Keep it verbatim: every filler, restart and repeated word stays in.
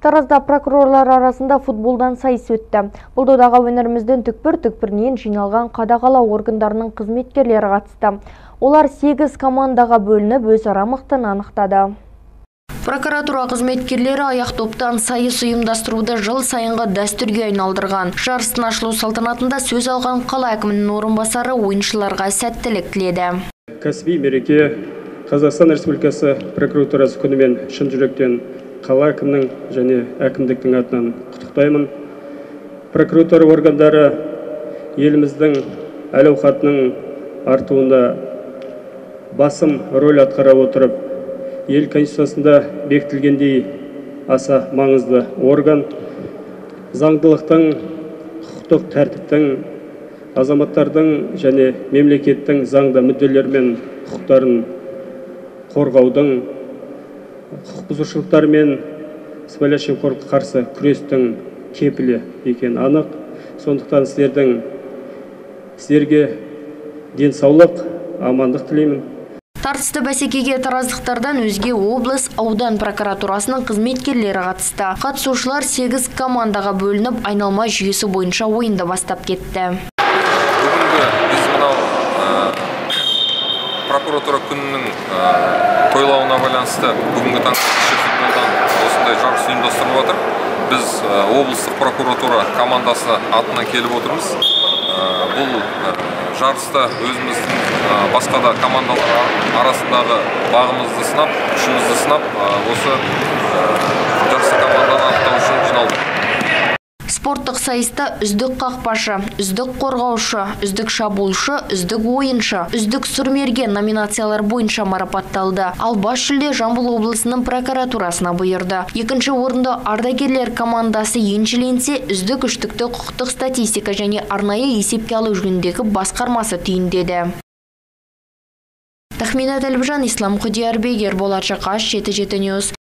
Таразда прокурорлар арасында футболдан сайыс өтті. Бұл додаға өңіріміздің түкпір-түкпірінен жиналған қадағалау органдарының қызметкерлері қатысты. Олар сегіз командаға бөлініп, өзара мықтыны анықтады. Прокуратура қызметкерлері аяқ топтан сайыс ұйымдастыруды жыл сайынғы дәстүрге айналдырған. Жарыстың ашылу салтанатында сөз алған қала әкімінің орынбасары ойыншыларға сәттілік тіледі. Кәсіби мереке Қазақстан Республикасы прокуратурасы күнімен шын жүректен қала әкімінің және әкімдіктің атынан құттықтаймын. Прокуратура органдары еліміздің әл-ауқатының артуында басым рөл атқара отырып, ел конституциясында бекітілгендей аса маңызды орган, заңдылықтың, құқықтық тәртіптің, азаматтардың және мемлекеттің заңды мүдделері мен құқықтарын қорғаудың, құқық бұзушылықтар мен сыбайлас жемқорлыққа қарсы күрестің кепілі екені анық. Сондықтан сіздердің сіздерге денсаулық, амандық тілеймін. Тартысты бәсекеге тараздықтардан өзге облыс аудан прокуратурасының қызметкерлері қатысты. Қатысушылар сегіз командаға бөлініп, айналма жүйесі бойынша ойынды бастап кетті. Бүгінгі біз мынау прокуратура күнінің тойлауына байланысты бүгінгі таңда футболдан осындай жарыс ұйымдастырылып жатыр. Біз облыстық прокуратура командасы атынан келіп отырмыз. Бұл жарыста өзіміздің басқа да командалар арасындағы бағымызды сынап, күшімізді сынап, осы жақсы команданы анықтау үшін жиналдық. Спорттық сайыста үздік қақпашы, үздік қорғаушы, үздік шабуылшы, үздік ойыншы, үздік сұрмерген номинациялар бойынша марапатталды. Ал бас жүлде Жамбыл облысының прокуратурасына бұйырды. Екінші орынды ардагерлер командасы еншіленсе, үздік үштікті құқықтық статистика және арнайы есепке алу жөніндегі басқармасы түйіндеді. Тахмина Тәлбіжан, Ислам Құдиярбек, Ерболат Жақаш, жеті жеті ньюс.